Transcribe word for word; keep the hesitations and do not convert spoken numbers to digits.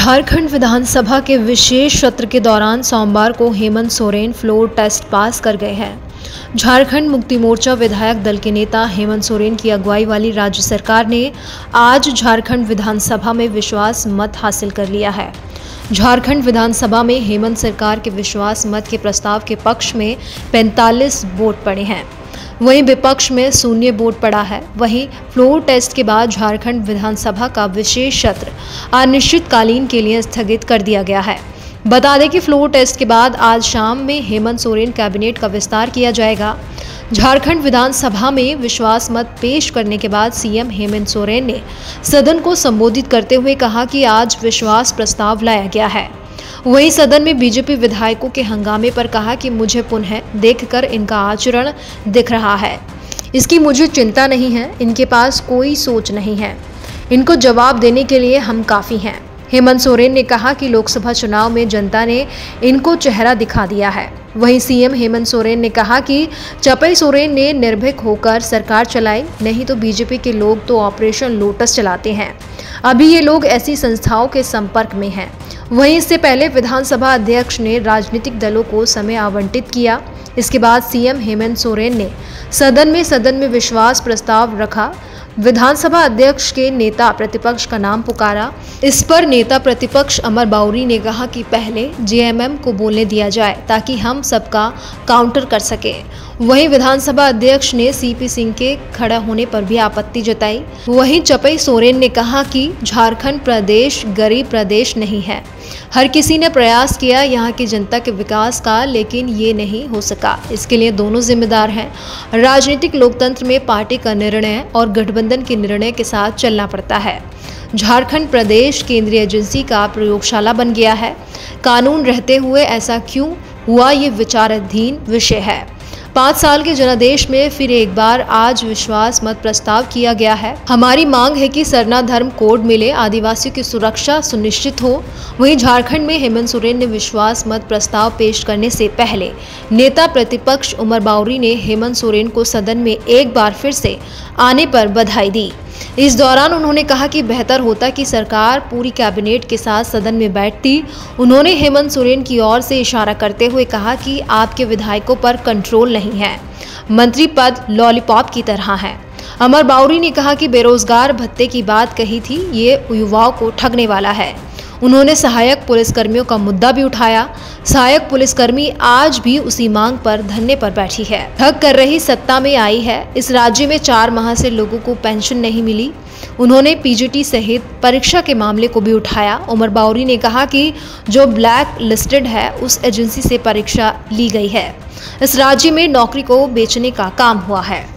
झारखंड विधानसभा के विशेष सत्र के दौरान सोमवार को Hemant Soren floor test pass कर गए हैं। झारखंड मुक्ति मोर्चा विधायक दल के नेता हेमंत सोरेन की अगुवाई वाली राज्य सरकार ने आज झारखंड विधानसभा में विश्वास मत हासिल कर लिया है। झारखंड विधानसभा में हेमंत सरकार के विश्वास मत के प्रस्ताव के पक्ष में पैंतालीस वोट पड़े हैं, वहीं विपक्ष में शून्य वोट पड़ा है। वहीं फ्लोर टेस्ट के बाद झारखंड विधानसभा का विशेष सत्र अनिश्चितकालीन के लिए स्थगित कर दिया गया है। बता दें कि फ्लोर टेस्ट के बाद आज शाम में हेमंत सोरेन कैबिनेट का विस्तार किया जाएगा। झारखंड विधानसभा में विश्वास मत पेश करने के बाद सीएम हेमंत सोरेन ने सदन को संबोधित करते हुए कहा कि आज विश्वास प्रस्ताव लाया गया है। वहीं सदन में बीजेपी विधायकों के हंगामे पर कहा कि मुझे पुनः देखकर इनका आचरण दिख रहा है, इसकी मुझे चिंता नहीं है, इनके पास कोई सोच नहीं है, इनको जवाब देने के लिए हम काफ़ी हैं। हेमंत सोरेन ने कहा कि लोकसभा चुनाव में जनता ने इनको चेहरा दिखा दिया है। वहीं सीएम हेमंत सोरेन ने कहा कि चपई सोरेन ने निर्भीक होकर सरकार चलाई, नहीं तो बीजेपी के लोग तो ऑपरेशन लोटस चलाते हैं। अभी ये लोग ऐसी संस्थाओं के संपर्क में हैं। वहीं इससे पहले विधानसभा अध्यक्ष ने राजनीतिक दलों को समय आवंटित किया। इसके बाद सीएम हेमंत सोरेन ने सदन में सदन में विश्वास प्रस्ताव रखा। विधानसभा अध्यक्ष के नेता प्रतिपक्ष का नाम पुकारा। इस पर नेता प्रतिपक्ष अमर बाउरी ने कहा कि पहले जेएमएम को बोलने दिया जाए ताकि हम सबका काउंटर कर सके। वहीं विधानसभा अध्यक्ष ने सीपी सिंह के खड़ा होने पर भी आपत्ति जताई। वहीं चपई सोरेन ने कहा कि झारखंड प्रदेश गरीब प्रदेश नहीं है, हर किसी ने प्रयास किया यहाँ की जनता के विकास का, लेकिन ये नहीं हो सका। इसके लिए दोनों जिम्मेदार हैं। राजनीतिक लोकतंत्र में पार्टी का निर्णय और गठबंधन के निर्णय के साथ चलना पड़ता है। झारखंड प्रदेश केंद्रीय एजेंसी का प्रयोगशाला बन गया है। कानून रहते हुए ऐसा क्यों हुआ, ये विचाराधीन विषय है। पाँच साल के जनादेश में फिर एक बार आज विश्वास मत प्रस्ताव किया गया है। हमारी मांग है कि सरना धर्म कोड मिले, आदिवासियों की सुरक्षा सुनिश्चित हो। वहीं झारखंड में हेमंत सोरेन ने विश्वास मत प्रस्ताव पेश करने से पहले नेता प्रतिपक्ष उमर बाउरी ने हेमंत सोरेन को सदन में एक बार फिर से आने पर बधाई दी। इस दौरान उन्होंने कहा कि बेहतर होता कि सरकार पूरी कैबिनेट के साथ सदन में बैठती। उन्होंने हेमंत सोरेन की ओर से इशारा करते हुए कहा कि आपके विधायकों पर कंट्रोल नहीं है, मंत्री पद लॉलीपॉप की तरह है। अमर बाउरी ने कहा कि बेरोजगार भत्ते की बात कही थी, ये युवाओं को ठगने वाला है। उन्होंने सहायक पुलिसकर्मियों का मुद्दा भी उठाया। सहायक पुलिसकर्मी आज भी उसी मांग पर धरने पर बैठी है। ठग कर रही सत्ता में आई है। इस राज्य में चार माह से लोगों को पेंशन नहीं मिली। उन्होंने पीजीटी सहित परीक्षा के मामले को भी उठाया। उमर बाउरी ने कहा कि जो ब्लैक लिस्टेड है उस एजेंसी से परीक्षा ली गई है। इस राज्य में नौकरी को बेचने का काम हुआ है।